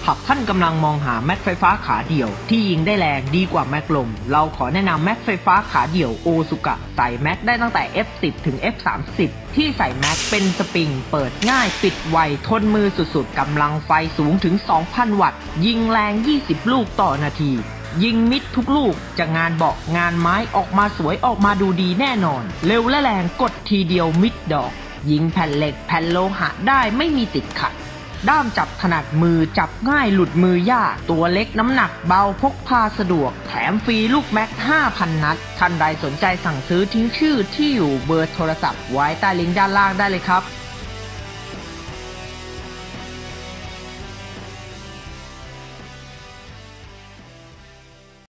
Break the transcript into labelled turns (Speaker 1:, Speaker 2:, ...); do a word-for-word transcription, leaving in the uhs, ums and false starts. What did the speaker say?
Speaker 1: หากท่านกำลังมองหาแม็กไฟฟ้าขาเดี่ยวที่ยิงได้แรงดีกว่าแม็กลมเราขอแนะนำแม็กไฟฟ้าขาเดี่ยวโอซุกะใส่แม็กได้ตั้งแต่ เอฟ สิบ ถึง เอฟ สามสิบ ที่ใส่แม็กเป็นสปริงเปิดง่ายปิดไวทนมือสุดๆกำลังไฟสูงถึง สองพัน วัตต์ยิงแรงยี่สิบลูกต่อนาทียิงมิดทุกลูกจะงานเบาะงานไม้ออกมาสวยออกมาดูดีแน่นอนเร็วและแรงกดทีเดียวมิดดอกยิงแผ่นเหล็กแผ่นโลหะได้ไม่มีติดขัดด้ามจับถนัดมือจับง่ายหลุดมือยากตัวเล็กน้ำหนักเบาพกพาสะดวกแถมฟรีลูกแม็ก ห้าพัน นัดท่านใดสนใจสั่งซื้อทิ้งชื่อที่อยู่เบอร์โทรศัพท์ไว้ใต้ลิงก์ด้านล่างได้เลยครับ